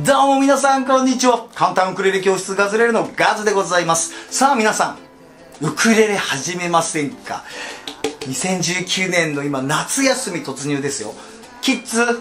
どうも皆さんこんにちは。簡単ウクレレ教室ガズレレのガズでございます。さあ皆さん、ウクレレ始めませんか？ 2019 年の今夏休み突入ですよ。キッズ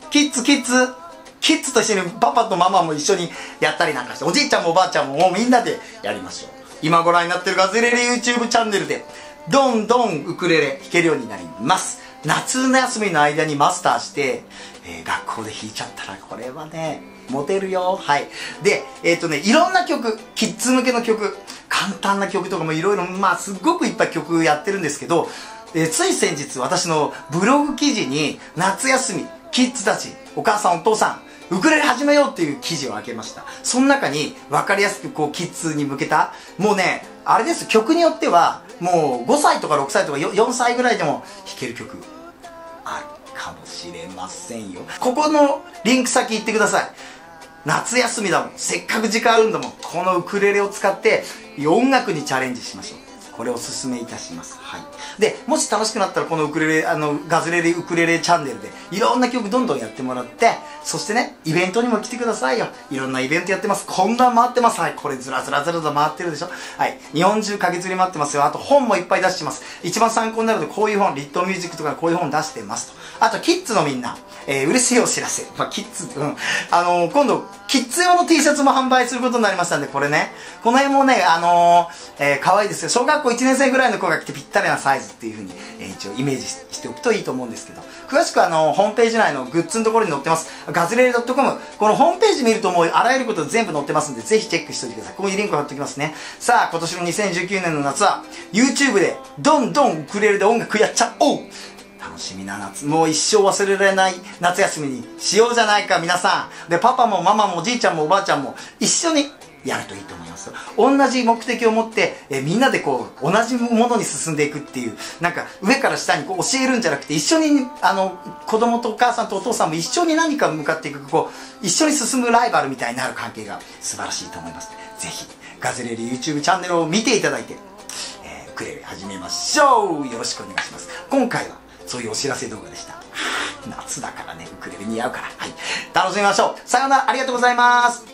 と一緒にパパとママも一緒にやったりなんかして、おじいちゃんもおばあちゃんももうみんなでやりましょう。今ご覧になってるガズレレ YouTube チャンネルでどんどんウクレレ弾けるようになります。夏休みの間にマスターして、学校で弾いちゃったらこれはねモテるよ。はい。でいろんな曲、キッズ向けの曲、簡単な曲とかもいろいろ、すっごくいっぱい曲やってるんですけど、つい先日私のブログ記事に夏休みキッズたちお母さんお父さんウクレレ始めようっていう記事を開けました。その中に分かりやすくこうキッズに向けた、もうねあれです、曲によってはもう5歳とか6歳とか4歳ぐらいでも弾ける曲あるかもしれませんよ。ここのリンク先行ってください。夏休みだもん、せっかく時間あるんだもん、このウクレレを使って音楽にチャレンジしましょう。これをおすすめいたします。はい。で、もし楽しくなったらこのウクレレ、ガズレレウクレレチャンネルでいろんな曲どんどんやってもらって、そしてね、イベントにも来てくださいよ。いろんなイベントやってます。こんな回ってます。はい。これずらずら回ってるでしょ。はい。日本中駆けずり回ってますよ。あと本もいっぱい出してます。一番参考になるのでこういう本、リットミュージックとかこういう本出してますと。あとキッズのみんな、嬉しいお知らせ。キッズ、今度、キッズ用の T シャツも販売することになりましたんで、これね、この辺もね、可愛いですよ。小学校1年生ぐらいの子が着てぴったりなサイズっていう風に、一応イメージしておくといいと思うんですけど、詳しくはホームページ内のグッズのところに載ってます。ガズレレ .com。このホームページ見るともうあらゆること全部載ってますんで、ぜひチェックしておいてください。ここにリンク貼っておきますね。さあ、今年の2019年の夏は、YouTube でどんどんウクレレで音楽やっちゃおう。楽しみな夏、もう一生忘れられない夏休みにしようじゃないか皆さん。で、パパもママもおじいちゃんもおばあちゃんも一緒にやるといいと思います。同じ目的を持って、みんなでこう同じものに進んでいくっていう、なんか上から下にこう教えるんじゃなくて、一緒に子供とお母さんとお父さんも一緒に何か向かっていく、こう一緒に進むライバルみたいになる関係が素晴らしいと思います。ぜひガズレレ YouTube チャンネルを見ていただいて、ウクレレ始めましょう。よろしくお願いします。今回はそういうお知らせ動画でした。夏だからね、ウクレレ似合うから。はい。楽しみましょう。さようなら、ありがとうございます。